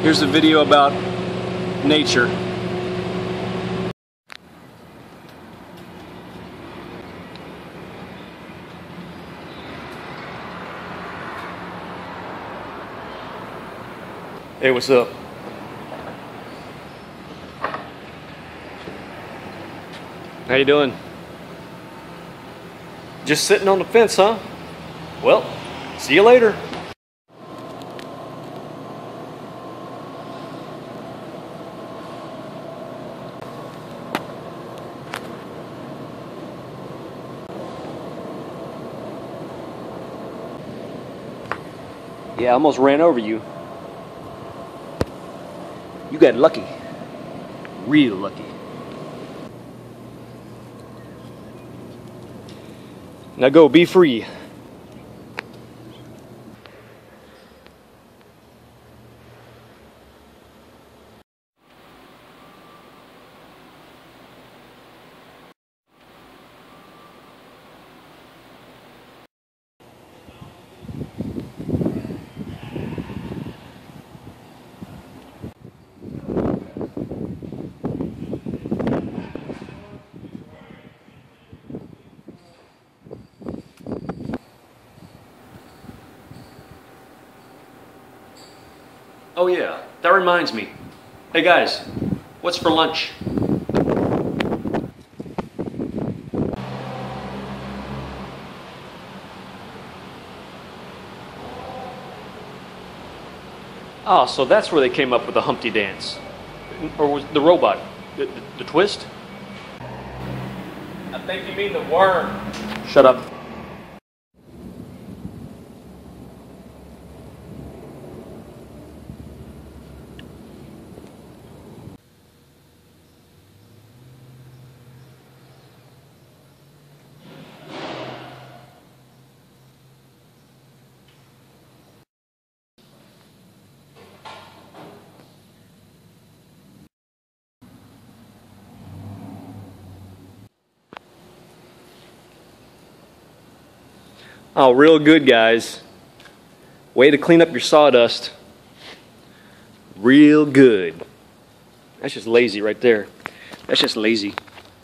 Here's a video about nature. Hey, what's up? How you doing? Just sitting on the fence, huh? Well, see you later. Yeah, I almost ran over you. You got lucky. Real lucky. Now go, be free. Oh yeah, that reminds me. Hey guys, what's for lunch? Ah, so that's where they came up with the Humpty Dance. Or was the robot? The twist? I think you mean the worm. Shut up. Oh, real good, guys. Way to clean up your sawdust. Real good. That's just lazy right there. That's just lazy.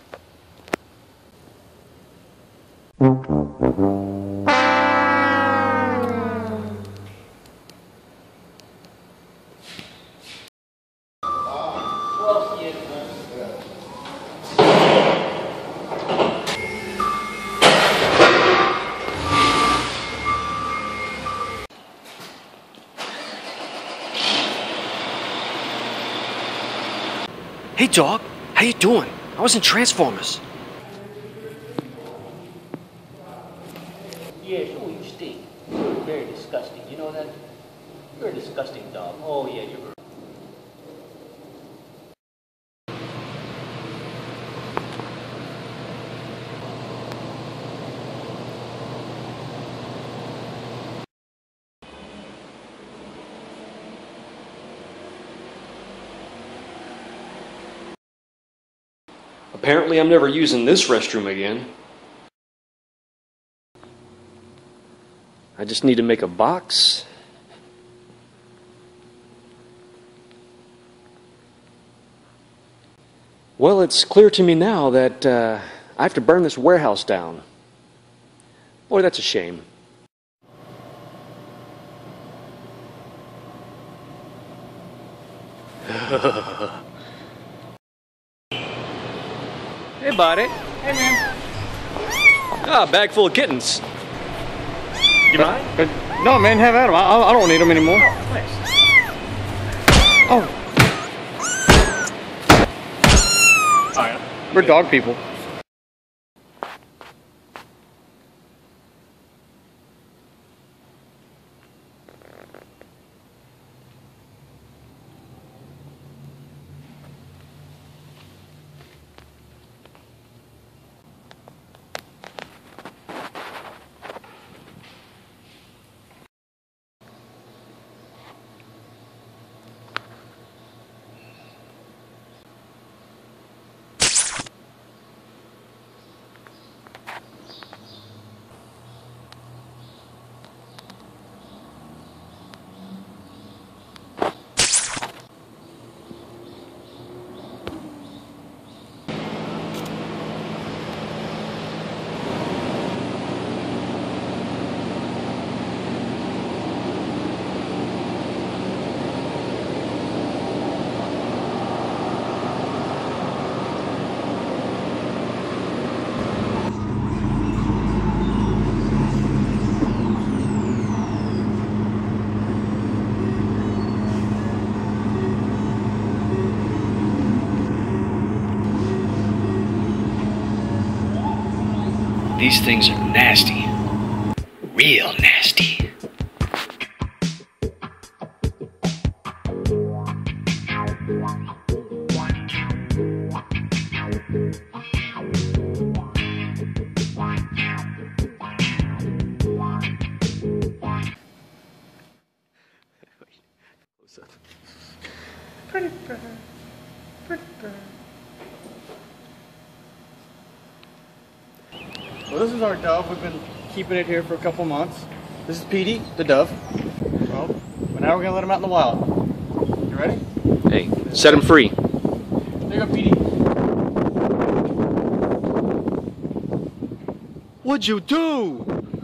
Hey dog, how you doing? I was in Transformers. Yeah, sure, you stink. You're very disgusting. You know that? You're a disgusting dog. Oh, yeah, you're. Apparently I'm never using this restroom again. I just need to make a box. Well, it's clear to me now that I have to burn this warehouse down. Boy, that's a shame. Hey, buddy. Hey, man. Ah, bag full of kittens. You mind? No, man, have at them. I don't need them anymore. Oh. Oh, yeah. We're dog people. These things are nasty. Real nasty. Pretty bird. Pretty bird. Well, this is our dove. We've been keeping it here for a couple months. This is Petey, the dove. Well, but now we're gonna let him out in the wild. You ready? Hey, set him free. There you go, Petey. What'd you do?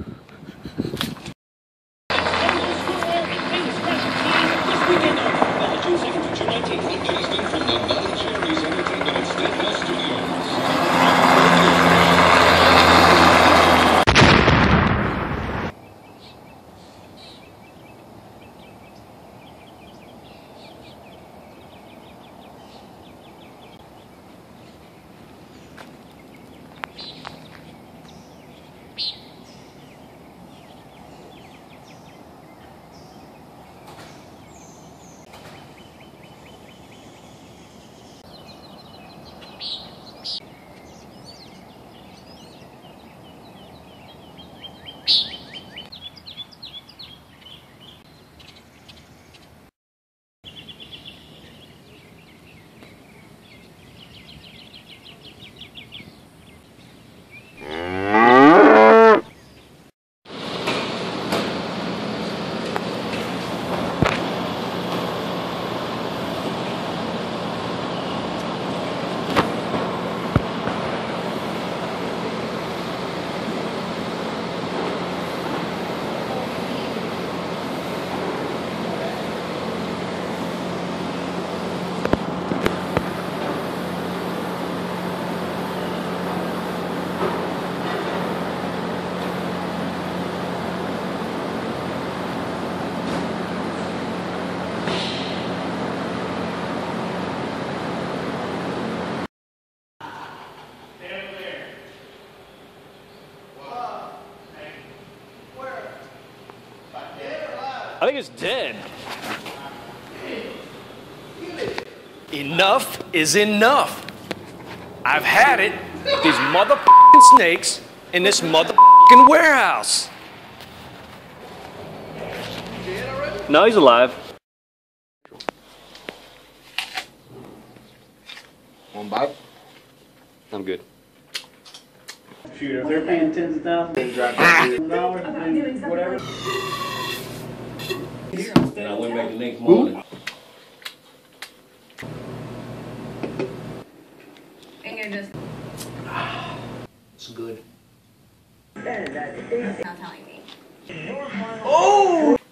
I think it's dead. Enough is enough. I've had it. These motherfucking snakes in this motherfucking warehouse. No, he's alive. One bite? I'm good. Shoot, if they're paying tens of thousands of dollars, then whatever. And I went back the next morning. And you're just It's good. not telling me. Oh!